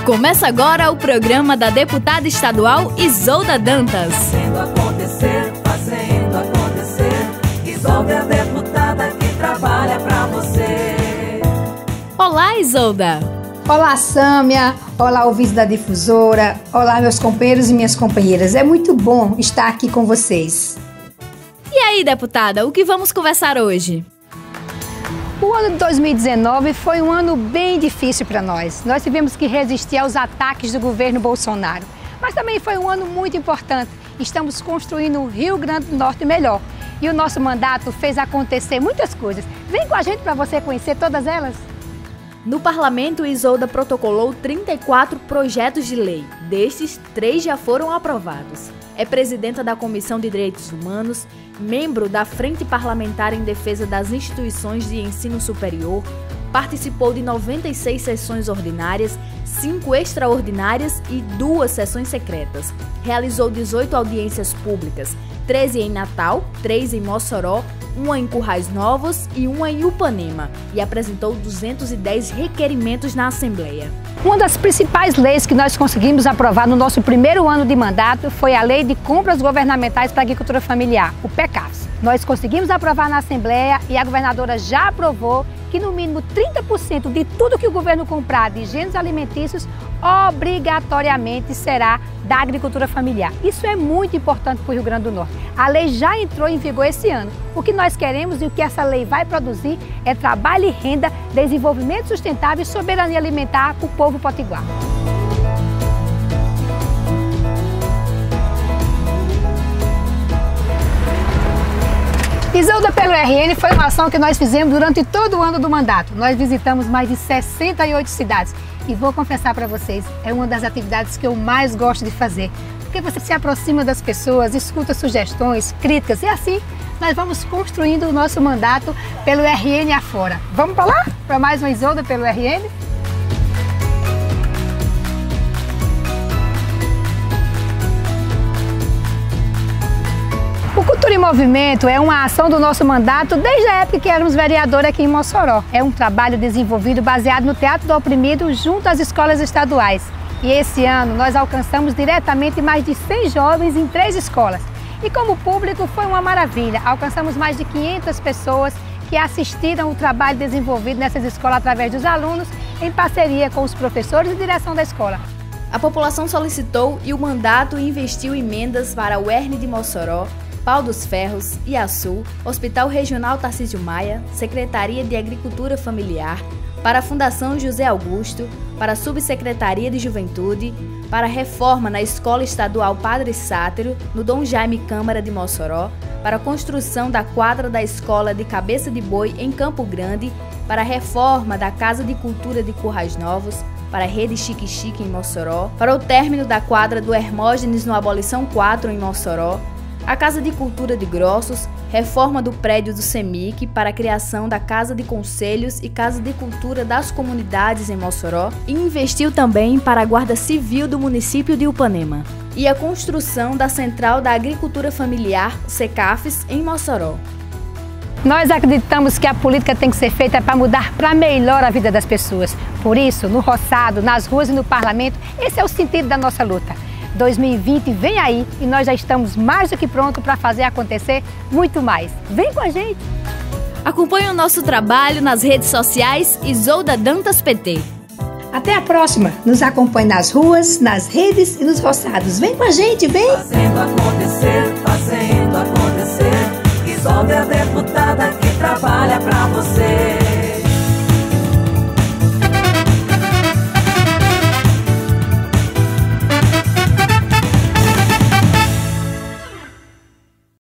Começa agora o programa da deputada estadual Isolda Dantas. Fazendo acontecer, Isolda é a deputada que trabalha pra você. Olá, Isolda. Olá, Sâmia. Olá, ouvintes da Difusora. Olá, meus companheiros e minhas companheiras. É muito bom estar aqui com vocês. E aí, deputada, o que vamos conversar hoje? O ano de 2019 foi um ano bem difícil para nós. Nós tivemos que resistir aos ataques do governo Bolsonaro. Mas também foi um ano muito importante. Estamos construindo o Rio Grande do Norte melhor. E o nosso mandato fez acontecer muitas coisas. Vem com a gente para você conhecer todas elas. No parlamento, Isolda protocolou 34 projetos de lei. Destes, 3 já foram aprovados. É presidenta da Comissão de Direitos Humanos, membro da Frente Parlamentar em Defesa das Instituições de Ensino Superior, participou de 96 sessões ordinárias, 5 extraordinárias e 2 sessões secretas. Realizou 18 audiências públicas, 13 em Natal, 3 em Mossoró, 1 em Currais Novos e 1 em Upanema, e apresentou 210 requerimentos na Assembleia. Uma das principais leis que nós conseguimos aprovar no nosso primeiro ano de mandato foi a Lei de Compras Governamentais para a Agricultura Familiar, o PECAFS. Nós conseguimos aprovar na Assembleia e a governadora já aprovou que no mínimo 30% de tudo que o governo comprar de gêneros alimentícios obrigatoriamente será da agricultura familiar. Isso é muito importante para o Rio Grande do Norte. A lei já entrou em vigor esse ano. O que nós queremos e o que essa lei vai produzir é trabalho e renda, desenvolvimento sustentável e soberania alimentar para o povo potiguar. Isolda pelo RN foi uma ação que nós fizemos durante todo o ano do mandato. Nós visitamos mais de 68 cidades e vou confessar para vocês, é uma das atividades que eu mais gosto de fazer, porque você se aproxima das pessoas, escuta sugestões, críticas e assim nós vamos construindo o nosso mandato pelo RN afora. Vamos para lá? Para mais uma Isolda pelo RN? O Cultura em Movimento é uma ação do nosso mandato desde a época que éramos vereadores aqui em Mossoró. É um trabalho desenvolvido baseado no Teatro do Oprimido junto às escolas estaduais. E esse ano nós alcançamos diretamente mais de 100 jovens em 3 escolas. E como público foi uma maravilha. Alcançamos mais de 500 pessoas que assistiram o trabalho desenvolvido nessas escolas através dos alunos em parceria com os professores e direção da escola. A população solicitou e o mandato investiu emendas para o ERN de Mossoró, Pau dos Ferros, Iaçu, Hospital Regional Tarcísio Maia, Secretaria de Agricultura Familiar, para a Fundação José Augusto, para a Subsecretaria de Juventude, para a reforma na Escola Estadual Padre Sátiro, no Dom Jaime Câmara de Mossoró, para a construção da quadra da Escola de Cabeça de Boi em Campo Grande, para a reforma da Casa de Cultura de Currais Novos, para a Rede Chique Chique em Mossoró, para o término da quadra do Hermógenes no Abolição 4 em Mossoró, a Casa de Cultura de Grossos, reforma do prédio do CEMIC para a criação da Casa de Conselhos e Casa de Cultura das Comunidades em Mossoró e investiu também para a Guarda Civil do município de Upanema e a construção da Central da Agricultura Familiar, CECAFES, em Mossoró. Nós acreditamos que a política tem que ser feita para mudar para melhor a vida das pessoas. Por isso, no roçado, nas ruas e no parlamento, esse é o sentido da nossa luta. 2020 vem aí e nós já estamos mais do que prontos para fazer acontecer muito mais. Vem com a gente! Acompanhe o nosso trabalho nas redes sociais Isolda Dantas PT. Até a próxima! Nos acompanhe nas ruas, nas redes e nos roçados. Vem com a gente, vem! Fazendo acontecer, Isolda é a deputada.